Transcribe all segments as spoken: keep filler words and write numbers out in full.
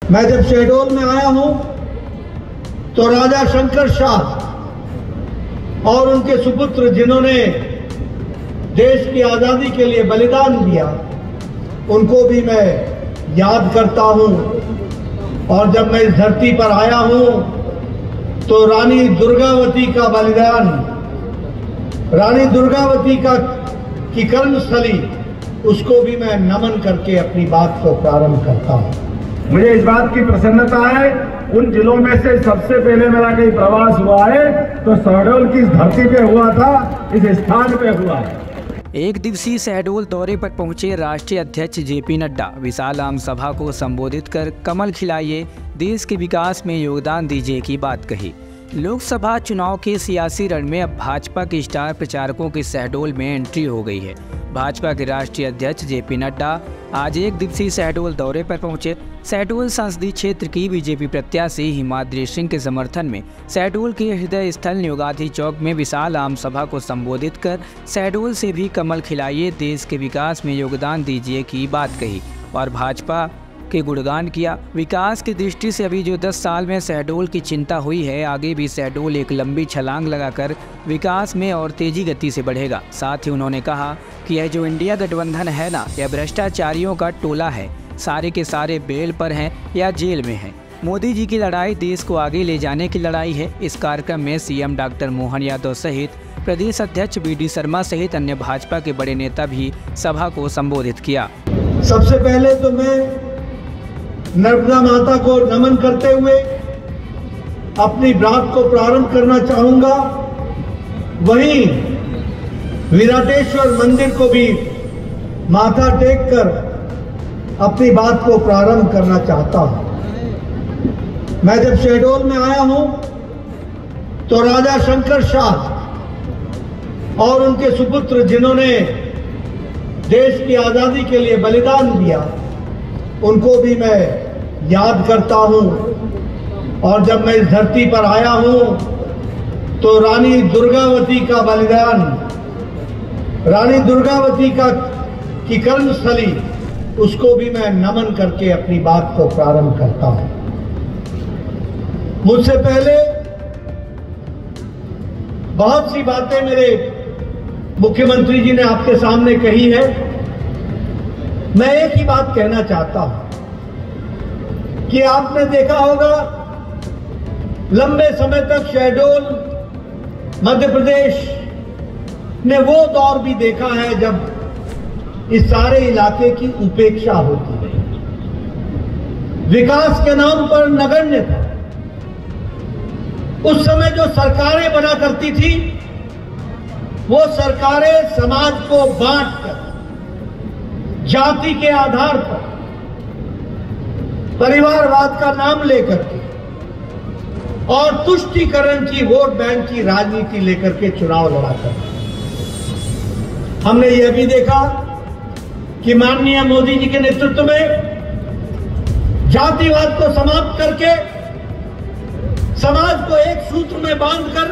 मैं जब शहडोल में आया हूं तो राजा शंकर शाह और उनके सुपुत्र जिन्होंने देश की आजादी के लिए बलिदान दिया उनको भी मैं याद करता हूं। और जब मैं इस धरती पर आया हूं तो रानी दुर्गावती का बलिदान, रानी दुर्गावती का की कर्मस्थली, उसको भी मैं नमन करके अपनी बात को प्रारंभ करता हूं। मुझे इस बात की प्रसन्नता है, उन जिलों में से सबसे पहले मेरा कहीं प्रवास हुआ है तो शहडोल की इस धरती पे हुआ था, इस स्थान पे हुआ है। एक दिवसीय शहडोल दौरे पर पहुंचे राष्ट्रीय अध्यक्ष जेपी नड्डा विशाल आम सभा को संबोधित कर कमल खिलाइए, देश के विकास में योगदान दीजिए की बात कही। लोकसभा चुनाव के सियासी रण में अब भाजपा के स्टार प्रचारकों की शहडोल में एंट्री हो गई है। भाजपा के राष्ट्रीय अध्यक्ष जेपी नड्डा आज एक दिवसीय शहडोल दौरे पर पहुंचे। शहडोल संसदीय क्षेत्र की बीजेपी प्रत्याशी हिमाद्री सिंह के समर्थन में शहडोल के हृदय स्थल न्योगाधी चौक में विशाल आम सभा को संबोधित कर शहडोल से भी कमल खिलाइए, देश के विकास में योगदान दीजिए की बात कही और भाजपा के गुणगान किया। विकास की दृष्टि से अभी जो दस साल में शहडोल की चिंता हुई है, आगे भी शहडोल एक लंबी छलांग लगाकर विकास में और तेजी गति से बढ़ेगा। साथ ही उन्होंने कहा कि यह जो इंडिया गठबंधन है ना, यह भ्रष्टाचारियों का टोला है, सारे के सारे बेल पर हैं या जेल में हैं। मोदी जी की लड़ाई देश को आगे ले जाने की लड़ाई है। इस कार्यक्रम में सीएम डॉक्टर मोहन यादव सहित प्रदेश अध्यक्ष बी डी शर्मा सहित अन्य भाजपा के बड़े नेता भी सभा को संबोधित किया। सबसे पहले तो मैं नर्मदा माता को नमन करते हुए अपनी बात को प्रारंभ करना चाहूंगा। वहीं विराटेश्वर मंदिर को भी माथा टेक कर अपनी बात को प्रारंभ करना चाहता हूं। मैं जब शहडोल में आया हूं तो राजा शंकर शाह और उनके सुपुत्र जिन्होंने देश की आजादी के लिए बलिदान दिया उनको भी मैं याद करता हूं। और जब मैं इस धरती पर आया हूं तो रानी दुर्गावती का बलिदान, रानी दुर्गावती का की कर्मस्थली, उसको भी मैं नमन करके अपनी बात को प्रारंभ करता हूं। मुझसे पहले बहुत सी बातें मेरे मुख्यमंत्री जी ने आपके सामने कही है। मैं एक ही बात कहना चाहता हूं कि आपने देखा होगा लंबे समय तक शहडोल मध्य प्रदेश ने वो दौर भी देखा है जब इस सारे इलाके की उपेक्षा होती है, विकास के नाम पर नगण्य था। उस समय जो सरकारें बना करती थी वो सरकारें समाज को बांटकर, जाति के आधार पर, परिवारवाद का नाम लेकर के और तुष्टीकरण की, वोट बैंक की राजनीति लेकर के चुनाव लड़ा कर हमने यह भी देखा कि माननीय मोदी जी के नेतृत्व में जातिवाद को समाप्त करके समाज को एक सूत्र में बांधकर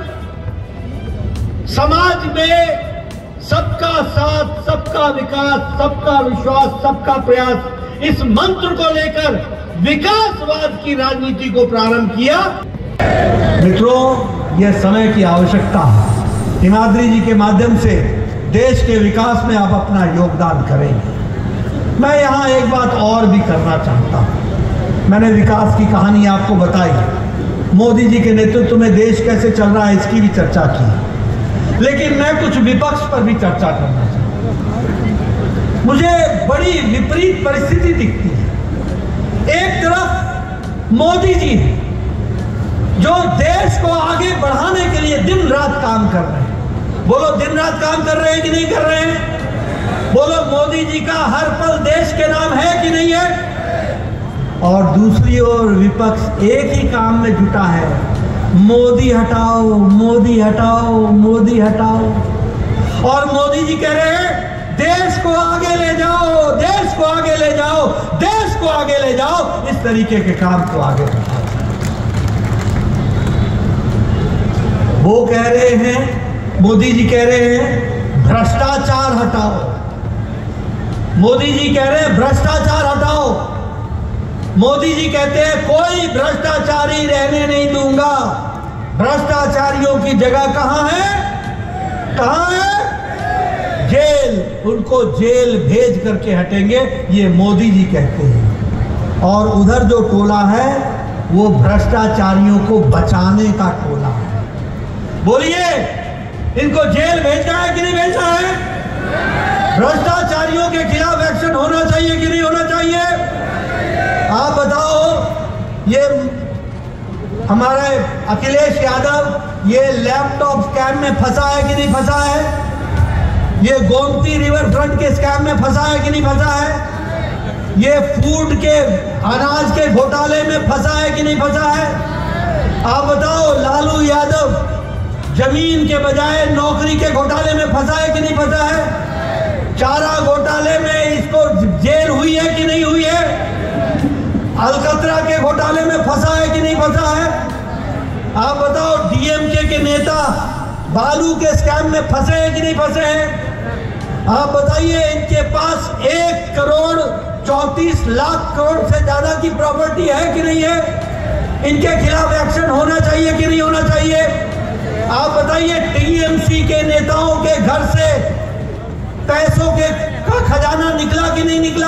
समाज में सबका साथ, सबका विकास, सबका विश्वास, सबका प्रयास, इस मंत्र को लेकर विकासवाद की राजनीति को प्रारंभ किया। मित्रों, यह समय की आवश्यकता है। हिमाद्री जी के माध्यम से देश के विकास में आप अपना योगदान करेंगे। मैं यहां एक बात और भी करना चाहता हूं। मैंने विकास की कहानी आपको बताई, मोदी जी के नेतृत्व में देश कैसे चल रहा है इसकी भी चर्चा की, लेकिन मैं कुछ विपक्ष पर भी चर्चा करना चाहता हूं। मुझे बड़ी विपरीत परिस्थिति दिखती है। एक तरफ मोदी जी जो देश को आगे बढ़ाने के लिए दिन रात काम कर रहे हैं, बोलो दिन रात काम कर रहे हैं कि नहीं कर रहे हैं? बोलो मोदी जी का हर पल देश के नाम है कि नहीं है? और दूसरी ओर विपक्ष एक ही काम में जुटा है, मोदी हटाओ, मोदी हटाओ, मोदी हटाओ। और मोदी जी कह रहे हैं देश को आगे ले जाओ, देश को आगे ले जाओ, देश को आगे ले जाओ। इस तरीके के काम को आगे बढ़ाओ। वो कह रहे हैं, मोदी जी कह रहे हैं भ्रष्टाचार हटाओ, मोदी जी कह रहे हैं भ्रष्टाचार हटाओ। मोदी जी कहते हैं कोई भ्रष्टाचारी रहने नहीं दूंगा। भ्रष्टाचारियों की जगह कहां है? कहां है? जेल। उनको जेल भेज करके हटेंगे, ये मोदी जी कहते हैं। और उधर जो टोला है वो भ्रष्टाचारियों को बचाने का टोला है। बोलिए, इनको जेल भेजना है कि नहीं भेजना है? भ्रष्टाचारियों के खिलाफ एक्शन होना चाहिए कि नहीं होना चाहिए? आप बताओ, ये हमारे अखिलेश यादव ये लैपटॉप स्कैम में फंसा है कि नहीं फंसा है? ये गोमती रिवर फ्रंट के स्कैम में फंसा है कि नहीं फंसा है? ये फूड के अनाज के घोटाले में फंसा है कि नहीं फंसा है? आप बताओ, लालू यादव जमीन के बजाय नौकरी के घोटाले में फंसा है कि नहीं फंसा है? चारा घोटाले में इसको जेल हुई है कि नहीं हुई है? अलकतरा के घोटाले में फंसा है कि नहीं फंसा है? आप बताओ, डीएमके के नेता बालू के स्कैम में फंसे हैं कि नहीं फंसे हैं? आप बताइए, इनके पास एक करोड़ चौंतीस लाख करोड़ से ज्यादा की प्रॉपर्टी है कि नहीं है? इनके खिलाफ एक्शन होना चाहिए कि नहीं होना चाहिए? आप बताइए, टीएमसी के नेताओं के घर से पैसों के का खजाना निकला कि नहीं निकला?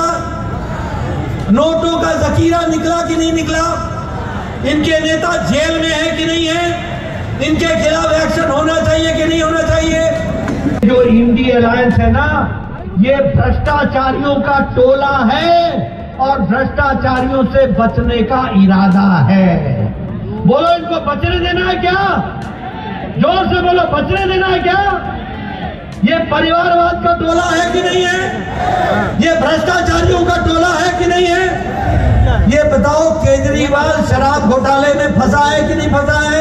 नोटों का जखीरा निकला कि नहीं निकला? इनके नेता जेल में है कि नहीं है? इनके खिलाफ एक्शन होना चाहिए कि नहीं होना चाहिए? जो इंडी अलायंस है ना, ये भ्रष्टाचारियों का टोला है और भ्रष्टाचारियों से बचने का इरादा है। बोलो, इनको बचने देना है क्या? जोर से बोलो, बचने देना है क्या? ये परिवारवाद का टोला है कि नहीं है? ये भ्रष्टाचारियों का टोला है कि नहीं है? ये बताओ, केजरीवाल शराब घोटाले में फंसा है कि नहीं फंसा है?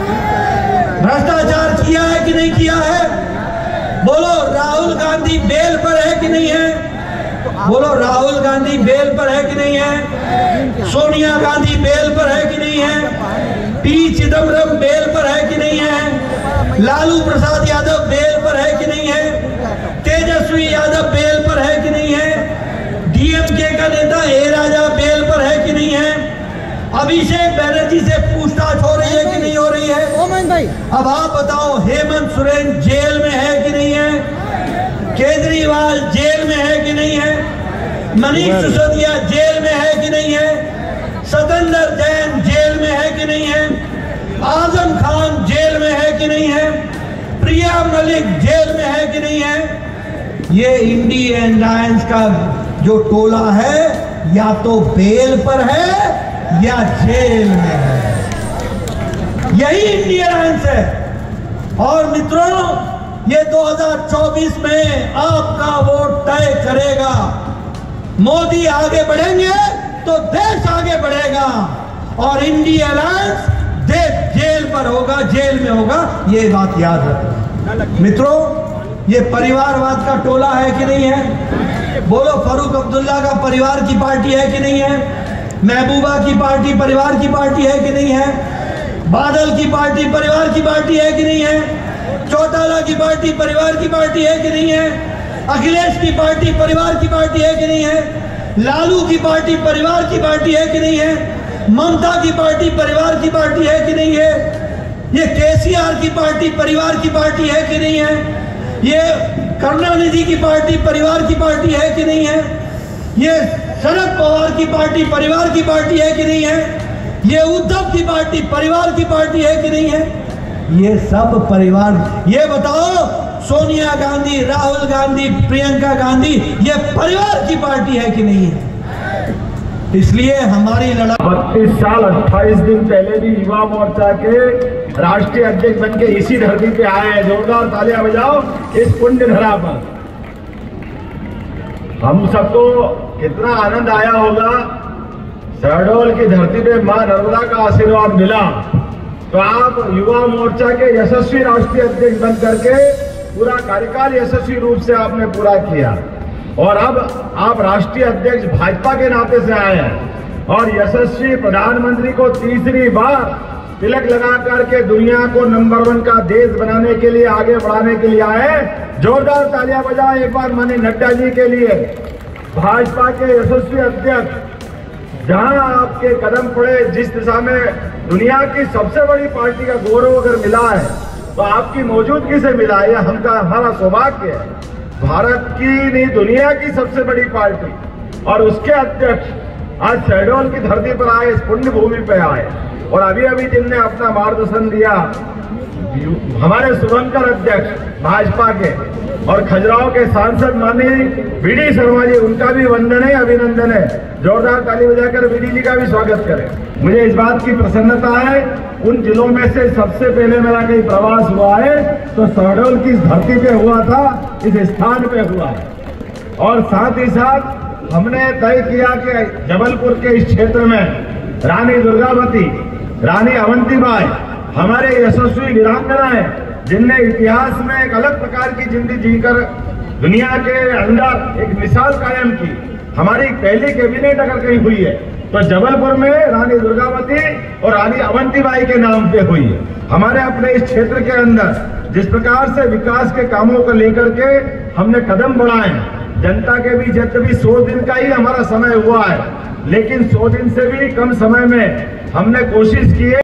भ्रष्टाचार किया है कि नहीं किया है? बोलो, राहुल गांधी बेल पर है कि नहीं है? बोलो, राहुल गांधी बेल पर है कि नहीं है? सोनिया गांधी बेल पर है कि नहीं है? पी चिदम्बरम बेल पर है कि नहीं है? लालू प्रसाद यादव बेल पर है कि नहीं है? तेजस्वी यादव बेल पर है कि नहीं है? डीएमके का नेता ए राजा बेल पर है कि नहीं है? अभिषेक बनर्जी से पूछताछ हो रही है कि नहीं हो रही है? ओमन भाई, अब आप बताओ, हेमंत सोरेन जेल में है कि नहीं है? केजरीवाल जेल में है कि नहीं है? मनीष सिसोदिया जेल में है कि नहीं है? सतेंद्र जैन जेल में है कि नहीं है? आजम खान जेल में है कि नहीं है? प्रिया मलिक जेल में है कि नहीं है? ये इंडी अलायंस का जो टोला है, या तो बेल पर है या जेल में है। यही इंडी अलायंस है। और मित्रों, ये दो हज़ार चौबीस में आपका वोट तय करेगा। मोदी आगे बढ़ेंगे तो देश आगे बढ़ेगा, और इंडी अलायंस देश जेल पर होगा, जेल में होगा। ये बात याद रखना मित्रों। ये परिवारवाद का टोला है कि नहीं है? बोलो, फारूक अब्दुल्ला का परिवार की पार्टी है कि नहीं है? महबूबा की पार्टी परिवार की पार्टी है कि नहीं है? बादल की पार्टी परिवार की पार्टी है कि नहीं है? चौटाला की पार्टी परिवार की पार्टी है कि नहीं है? अखिलेश की पार्टी परिवार की पार्टी है कि नहीं है? लालू की पार्टी परिवार की पार्टी है कि नहीं है? ममता की पार्टी परिवार की पार्टी है कि नहीं है? ये केसीआर की पार्टी परिवार की पार्टी है कि नहीं है? ये करुणानिधि की पार्टी परिवार की पार्टी है कि नहीं है? ये शरद पवार की पार्टी परिवार की पार्टी है कि नहीं है? ये उद्धव की पार्टी परिवार की पार्टी है कि नहीं है? ये सब परिवार। ये बताओ, सोनिया गांधी, राहुल गांधी, प्रियंका गांधी, ये परिवार की पार्टी है कि नहीं है? इसलिए हमारी लड़ाई बत्तीस साल अट्ठाईस दिन पहले भी युवा मोर्चा के राष्ट्रीय अध्यक्ष बन के इसी धरती पे आए हैं। जोरदार तालियां बजाओ इस पुण्य धरा पर। हम सबको कितना आनंद आया होगा। शहडोल की धरती पे मां नर्मदा का आशीर्वाद मिला, तो आप युवा मोर्चा के यशस्वी राष्ट्रीय अध्यक्ष बन करके पूरा कार्यकाल यशस्वी रूप से आपने पूरा किया, और अब आप राष्ट्रीय अध्यक्ष भाजपा के नाते से आए हैं, और यशस्वी प्रधानमंत्री को तीसरी बार तिलक लगा करके दुनिया को नंबर वन का देश बनाने के लिए, आगे बढ़ाने के लिए आए। जोरदार तालियां बजाएं एक बार माननीय नड्डा जी के लिए, भाजपा के यशस्वी अध्यक्ष जहां आपके कदम पड़े, जिस दिशा में दुनिया की सबसे बड़ी पार्टी का गौरव अगर मिला है तो आपकी मौजूदगी से मिला है। हमका हमारा सौभाग्य है। भारत की नहीं, दुनिया की सबसे बड़ी पार्टी और उसके अध्यक्ष आज शहडोल की धरती पर आए, इस पुण्य भूमि पे आए। और अभी अभी जिनने अपना मार्गदर्शन दिया हमारे शुभंकर अध्यक्ष भाजपा के और खजुराहो के सांसद माननीय वी डी शर्मा जी, उनका भी वंदन है, अभिनंदन है। जोरदार ताली बजाकर वी डी जी का भी स्वागत करें। मुझे इस बात की प्रसन्नता है, उन जिलों में से सबसे पहले मेरा कहीं प्रवास हुआ है तो शहडोल की धरती पे हुआ था, इस स्थान पे हुआ है। और साथ ही साथ हमने तय किया कि जबलपुर के इस क्षेत्र में रानी दुर्गावती, रानी अवंतीबाई हमारे यशस्वी वीरांगना है, जिनने इतिहास में एक अलग प्रकार की जिंदगी जीकर दुनिया के अंदर एक मिसाल कायम की। हमारी पहली कैबिनेट अगर कहीं हुई है तो जबलपुर में रानी दुर्गावती और रानी अवंतीबाई के नाम पे हुई है। हमारे अपने इस क्षेत्र के अंदर जिस प्रकार से विकास के कामों को लेकर के हमने कदम बढ़ाए, जनता के बीच जब भी सौ दिन का ही हमारा समय हुआ है, लेकिन सौ दिन से भी कम समय में हमने कोशिश की है